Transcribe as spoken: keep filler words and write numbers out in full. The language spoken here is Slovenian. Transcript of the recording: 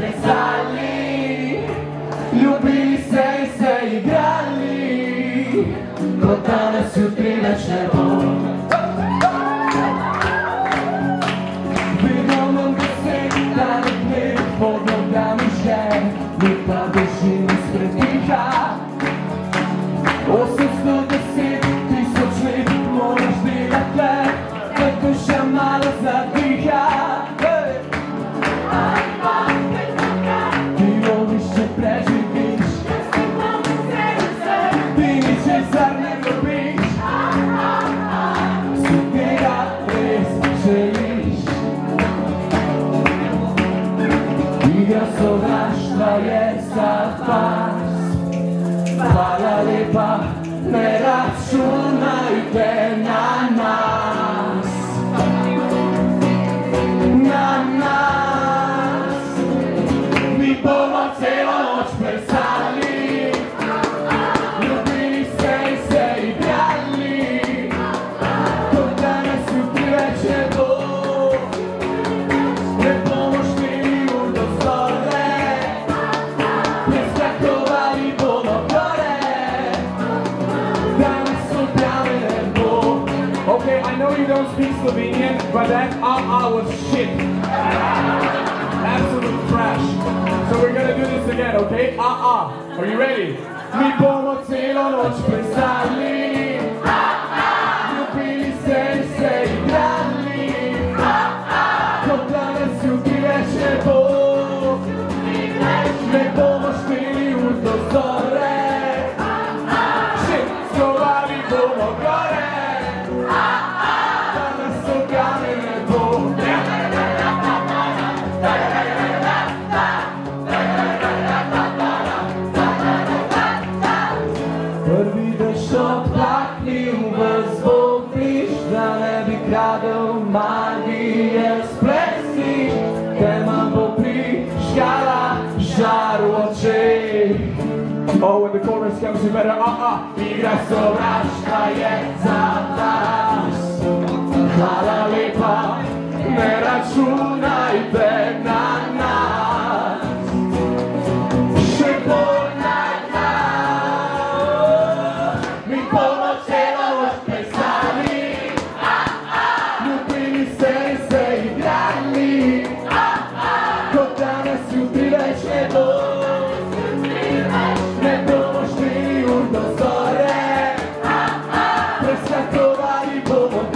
plesali, ljubili se i se igrali, ko danas jutri već ne bo. Vidimo nam da se dalekne pod nogami še, mi pa bežimo ispred tiha. osemsto deset tisoč let moraš delati le, da duša malo zadiha. Ti loviš, če preživiš, ti ničesar ne dobiš, si tega res želiš. Igra sovraštva je za vas. Hvala lepa, ne računajte na nas. Na nas. Mi bomo celo noč plesali, ljubili se in se igrali, kot danes jutri več ne bo. Ne bomo štiri ur do zore, preskakovali bomo gore, danes objave ne bo. Okay, I know you don't speak Slovenian, but that uh-uh was shit. Absolute trash. So we're gonna do this again, okay? Uh-uh. Are you ready? Mi bomo celo noč plesali, ljubili se in se igrali, kot danes jutri več ne bo. Ne bomo štiri ur do zore, skovali bomo gore, danes objave ne bo. Prvi dež odplaknil v zvogliš, da ne bi kradel magije splesniš, tema bo prižgala žar v očeh. Oh, when the chorus comes, you better uh-uh. Igra sovraštva je za vas. Hvala lepa, ne računajte na nas. Še bolj na nas. Mi bomo celo noč plesali, ljubili se in se igrali, kot danes jutri več ne bo. Ne bomo štiri ur do zore, preskakovali bomo